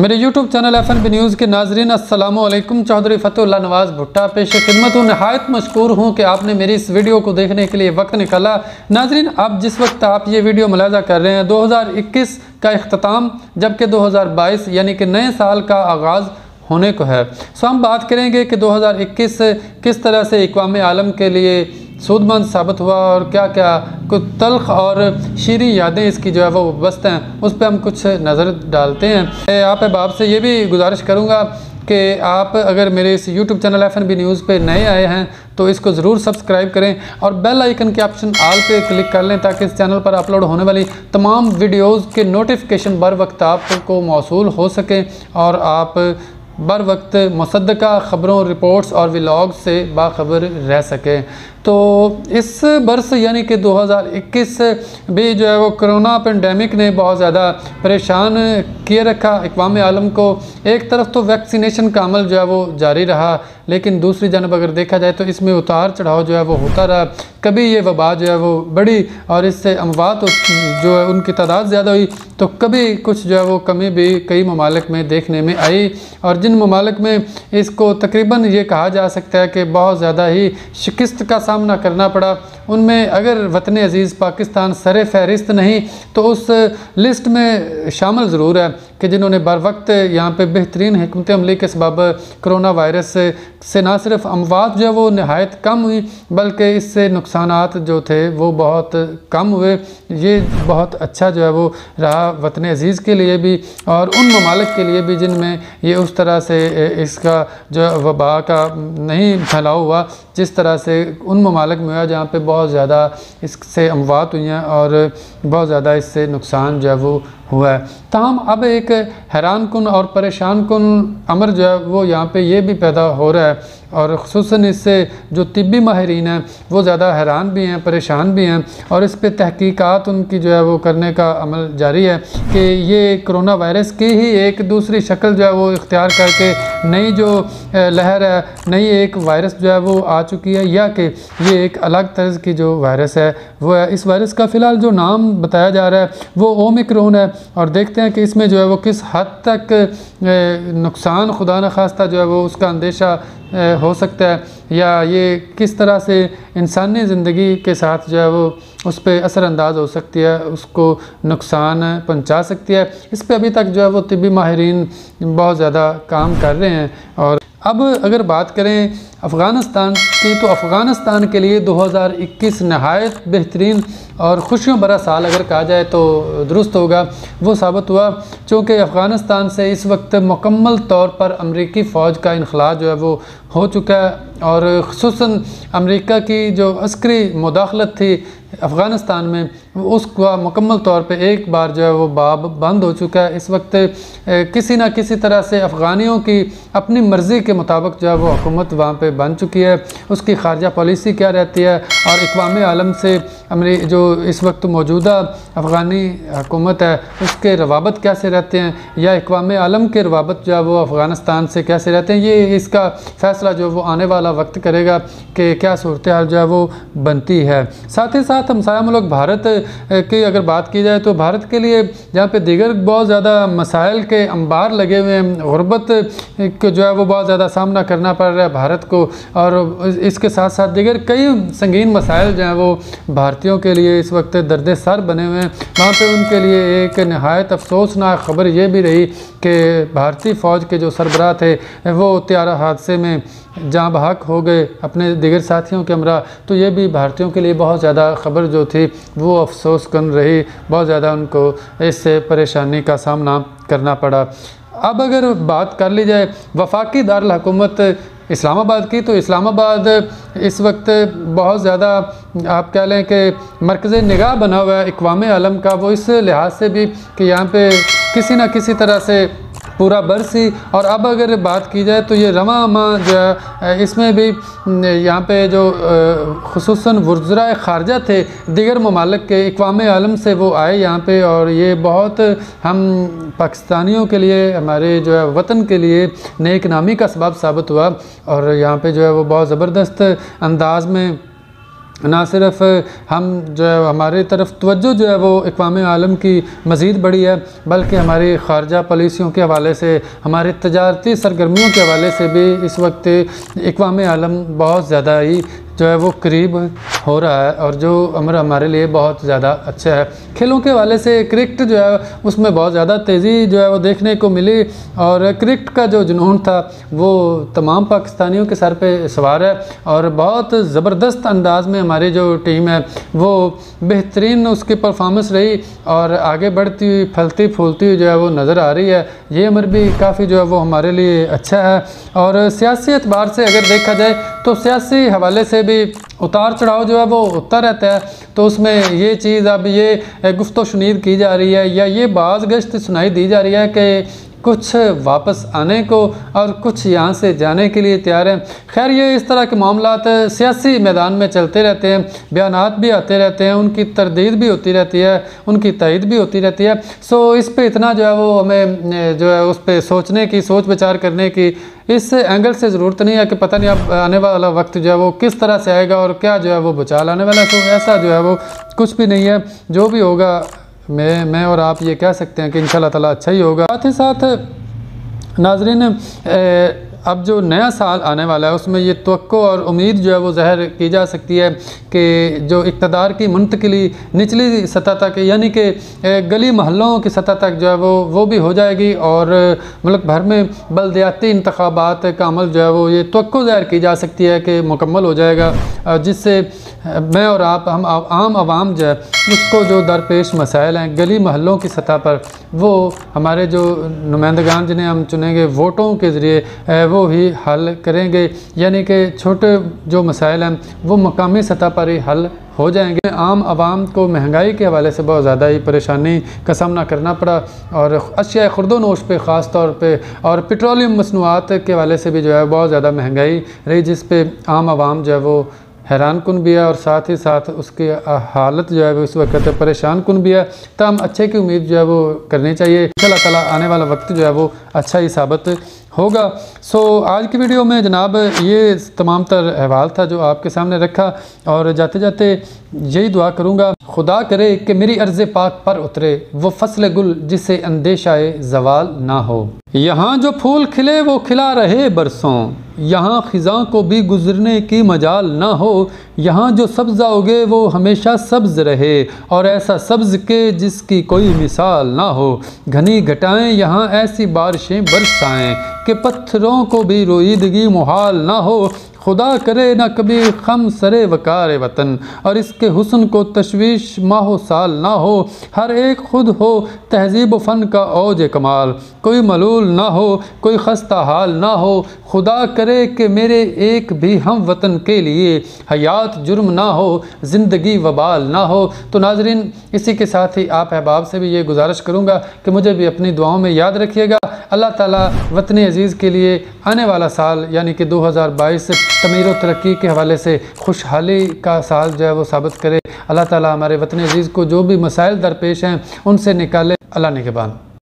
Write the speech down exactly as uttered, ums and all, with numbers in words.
मेरे YouTube channel F N B news के नाजरीन अस्सलाम वालेकुम। चौधरी फतेहुल्लाह नवाज भुट्टा पेश खिदमत हूँ। नहायत मशकूर हूँ कि आपने मेरी इस वीडियो को देखने के लिए वक्त निकाला। नाजरीन, अब जिस वक्त आप ये वीडियो मुलाजा कर रहे हैं दो हज़ार इक्कीस का इख्तिताम, जबकि दो हज़ार बाईस यानी कि नए साल का आगाज़ होने को है। सो हम बात करेंगे कि दो हज़ार इक्कीस किस तरह से इक़वाम आलम के लिए सूदमंद साबित हुआ और क्या क्या कुछ तल्ख और शीरी यादें इसकी जो है वो बस्त हैं, उस पर हम कुछ नज़र डालते हैं। आप अहबाब से ये भी गुजारिश करूँगा कि आप अगर मेरे इस YouTube channel F N B news पे नए आए हैं तो इसको ज़रूर सब्सक्राइब करें और बेल आइकन के ऑप्शन आल पे क्लिक कर लें ताकि इस चैनल पर अपलोड होने वाली तमाम वीडियोज़ के नोटिफिकेशन बर वक्त आपको मौसूल हो सकें और आप बर वक्त मुसद्दका ख़बरों, रिपोर्ट्स और व्लॉग से बाखबर रह सकें। तो इस बरस यानी कि दो हज़ार इक्कीस भी जो है वो कोरोना पेंडेमिक ने बहुत ज़्यादा परेशान किए रखा इक़वाम आलम को। एक तरफ तो वैक्सीनेशन का अमल जो है वो जारी रहा, लेकिन दूसरी जानब अगर देखा जाए तो इसमें उतार चढ़ाव जो है वो होता रहा। कभी ये वबा जो है वो बढ़ी और इससे अमवात जो है उनकी तादाद ज़्यादा हुई, तो कभी कुछ जो है वो कमी भी कई ममालिक में देखने में आई। और जिन ममालिक में इसको तकरीबन ये कहा जा सकता है कि बहुत ज़्यादा ही शिकस्त का सामना करना पड़ा, उनमें अगर वतन अज़ीज़ पाकिस्तान सरे फहरिस्त नहीं तो उस लिस्ट में शामिल ज़रूर है कि जिन्होंने बर वक्त यहाँ पे बेहतरीन हिकमत अमली के सबब कोरोना वायरस से ना सिर्फ अमवात जो है वो नहायत कम हुई, बल्कि इससे नुकसानात जो थे वो बहुत कम हुए। ये बहुत अच्छा जो है वो रहा वतन अज़ीज़ के लिए भी और उन ममालिक के लिए भी जिनमें ये उस तरह से इसका जो वबा का नहीं फैलाव हुआ जिस तरह से उन ममालिक में हुआ जहाँ पे बहुत ज़्यादा इससे अमवात हुई हैं और बहुत ज़्यादा इससे नुकसान जो है वो हुआ है। ताहम अब एक हैरान कुन और परेशान कुन अमर जो है वो यहाँ पे ये भी पैदा हो रहा है और ख़ुसूसन इससे जो तिब्बी माहिरीन हैं वो ज़्यादा हैरान भी हैं, परेशान भी हैं और इस पे तहकीकात उनकी जो है वो करने का अमल जारी है कि ये कोरोना वायरस की ही एक दूसरी शक्ल जो है वो इख्तियार करके नई जो लहर है, नई एक वायरस जो है वो आ चुकी है, या कि ये एक अलग तर्ज की जो वायरस है वो है। इस वायरस का फ़िलहाल जो नाम बताया जा रहा है वो ओमिक्रॉन है और देखते हैं कि इसमें जो है वो किस हद तक नुकसान खुदा न खास्ता जो है वो उसका अंदेशा हो सकता है, या ये किस तरह से इंसानी ज़िंदगी के साथ जो है वो उस पर असरअंदाज हो सकती है, उसको नुकसान पहुंचा सकती है। इस पर अभी तक जो है वो तिब्बी माहिरीन बहुत ज़्यादा काम कर रहे हैं। और अब अगर बात करें अफ़गानिस्तान की तो अफ़गानिस्तान के लिए दो हज़ार इक्कीस नहायत बेहतरीन और खुशियों भरा साल अगर कहा जाए तो दुरुस्त होगा। वो साबित हुआ चूँकि अफ़गानिस्तान से इस वक्त मुकम्मल तौर पर अमरीकी फ़ौज का इनखला जो है वो हो चुका है और ख़ुसूसन अमरीका की जो अस्करी मुदाखलत थी अफ़गानिस्तान में उसका मुकम्मल तौर पे एक बार जो है वो बाब बंद हो चुका है। इस वक्त किसी न किसी तरह से अफ़गानियों की अपनी मर्ज़ी के मुताबिक जो है वो हुकूमत वहाँ पे बन चुकी है। उसकी खारजा पॉलिसी क्या रहती है और इक़वाम आलम से अमरी जो इस वक्त मौजूदा अफ़गानी हुकूमत है उसके रवाबत कैसे रहते हैं, या इक़वाम आलम के रवाबत जो है वो अफ़गानिस्तान से कैसे रहते हैं, ये इसका फ़ैसला जो वो आने वाला वक्त करेगा कि क्या सूरत हाल जो है वो बनती है। साथ ही साथ हमसाया मुल्क भारत की अगर बात की जाए तो भारत के लिए जहाँ पे दीगर बहुत ज़्यादा मसाइल के अंबार लगे हुए हैं, गुरबत को जो है वो बहुत ज़्यादा सामना करना पड़ रहा है भारत को, और इसके साथ साथ दीगर कई संगीन मसाइल जो हैं वो भारतीयों के लिए इस वक्त दर्द सर बने हुए हैं। वहाँ पे उनके लिए एक नहायत अफसोसनाक ख़बर ये भी रही कि भारतीय फ़ौज के जो सरबराह थे वो त्यारा हादसे में जहाँ बहक हो गए अपने दीगर साथियों के हमरा। तो ये भी भारतीयों के लिए बहुत ज़्यादा ख़बर जो थी वो अफसोस कन रही, बहुत ज़्यादा उनको इससे परेशानी का सामना करना पड़ा। अब अगर बात कर ली जाए वफाकी दारुल हुकूमत इस्लामाबाद की तो इस्लामाबाद इस वक्त बहुत ज़्यादा आप कह लें कि मरकज़ निगाह बना हुआ है इक़वाम आलम का, वो इस लिहाज से भी कि यहाँ पे किसी न किसी तरह से पूरा बरसी। और अब अगर बात की जाए तो ये रवां माह जो है इसमें भी यहाँ पे जो ख़ुसूसन वज़राए ख़ारजा थे दीगर ममालिक के इक़वाम आलम से वो आए यहाँ पे, और ये बहुत हम पाकिस्तानियों के लिए, हमारे जो है वतन के लिए नेक नामी का सबब साबित हुआ। और यहाँ पे जो है वो बहुत ज़बरदस्त अंदाज में ना सिर्फ हम जो है हमारी तरफ तवज्जो जो है वो इक़वाम आलम की मज़ीद बढ़ी है, बल्कि हमारी ख़ारजा पॉलिसियों के हवाले से, हमारी तजारती सरगर्मियों के हवाले से भी इस वक्त इक़वाम आलम बहुत ज़्यादा ही जो है वो करीब हो रहा है, और जो अमर हमारे लिए बहुत ज़्यादा अच्छा है। खेलों के हवाले से क्रिकेट जो है उसमें बहुत ज़्यादा तेज़ी जो है वो देखने को मिली, और क्रिकेट का जो जुनून था वो तमाम पाकिस्तानियों के सर पे सवार है, और बहुत ज़बरदस्त अंदाज में हमारी जो टीम है वो बेहतरीन उसकी परफॉर्मेंस रही, और आगे बढ़ती हुई फलती फूलती हुई जो है वो नज़र आ रही है। ये अमर भी काफ़ी जो है वो हमारे लिए अच्छा है। और सियासी एतबार से अगर देखा जाए तो सियासी हवाले से भी उतार चढ़ाव जो है वो होता रहता है, तो उसमें ये चीज़ अब ये गुफ्तो शुनीद की जा रही है या ये बाज़ गश्त सुनाई दी जा रही है कि कुछ वापस आने को और कुछ यहाँ से जाने के लिए तैयार हैं। खैर, ये इस तरह के मामलात सियासी मैदान में चलते रहते हैं, बयानात भी आते रहते हैं, उनकी तरदीद भी होती रहती है, उनकी तइद भी होती रहती है। सो इस पे इतना जो है वो हमें जो है उस पर सोचने की, सोच विचार करने की इस एंगल से ज़रूरत नहीं है कि पता नहीं अब आने वाला वक्त जो है वो किस तरह से आएगा और क्या जो है वो भूचाल आने वाला है। तो ऐसा जो है वो कुछ भी नहीं है, जो भी होगा मैं मैं और आप ये कह सकते हैं कि इंशाल्लाह ताला अच्छा ही होगा। साथ ही साथ नाज़रीन, अब जो नया साल आने वाला है उसमें ये तवक्को और उम्मीद जो है वो ज़ाहिर की जा सकती है कि जो इक़्तिदार की मुंतकिली निचली सतह तक, यानी कि गली महलों की सतह तक जो है वो वो भी हो जाएगी, और मुल्क भर में बल्दियाती इंतखाबात का अमल जो है वो ये तवक्को ज़ाहिर की जा सकती है कि मुकम्मल हो जाएगा, जिससे मैं और आप, हम आम आवाम जो है उसको जो दरपेश मसाइल हैं गली महलों की सतह पर, वो हमारे जो नुमाइंदगान जिन्हें हम चुनेंगे वोटों के ज़रिए वो ही हल करेंगे, यानी कि छोटे जो मसाइल हैं वो मकामी सतह पर ही हल हो जाएंगे। आम आवाम को महंगाई के हवाले से बहुत ज़्यादा ही परेशानी का सामना करना पड़ा, और अशिया खुर्दोनोश पे ख़ास तौर पे, और पेट्रोलियम मसनूआत के हवाले से भी जो है बहुत ज़्यादा महंगाई रही, जिस पे आम आवाम जो है वो हैरान कुन भी है, और साथ ही साथ उसकी हालत जो है वो इस वक्त परेशान कुन भी है। तो हम अच्छे की उम्मीद जो है वो करनी चाहिए। इंशाल्लाह ताला आने वाला वक्त जो है वो अच्छा ही साबित होगा। सो आज की वीडियो में जनाब ये तमाम तर अहवाल था जो आपके सामने रखा, और जाते जाते यही दुआ करूँगा खुदा करे कि मेरी अर्ज़ पाक पर उतरे वो फसल गुल जिसे अंदेशाए ज़वाल ना हो। यहाँ जो फूल खिले वो खिला रहे बरसों, यहाँ ख़िज़ां को भी गुज़रने की मजाल ना हो। यहाँ जो सब्ज़ा उगे वो हमेशा सब्ज़ रहे, और ऐसा सब्ज़ के जिसकी कोई मिसाल ना हो। घनी घटाएं यहाँ ऐसी बारिशें बरसाएं कि पत्थरों को भी रोईदगी मुहाल ना हो। खुदा करे ना कभी खम सरे वकार वतन, और इसके हुस्न को तशवीश माहो साल ना हो। हर एक खुद हो तहजीब फ़न का औज कमाल, कोई मलूल ना हो कोई खस्ता हाल ना हो। खुदा करे कि मेरे एक भी हम वतन के लिए हयात जुर्म ना हो, ज़िंदगी वबाल ना हो। तो नाज़रीन, इसी के साथ ही आप अहबाब से भी ये गुजारिश करूँगा कि मुझे भी अपनी दुआओं में याद रखिएगा। अल्लाह ताला वतन अज़ीज़ के लिए आने वाला साल यानी कि दो हज़ार बाईस तमीर व तरक्की के हवाले से खुशहाली का साल जो है वो साबित करे। अल्लाह ताला हमारे वतन अज़ीज़ को जो भी मसाइल दरपेश हैं उनसे निकाले। अल्लाह निगहबान।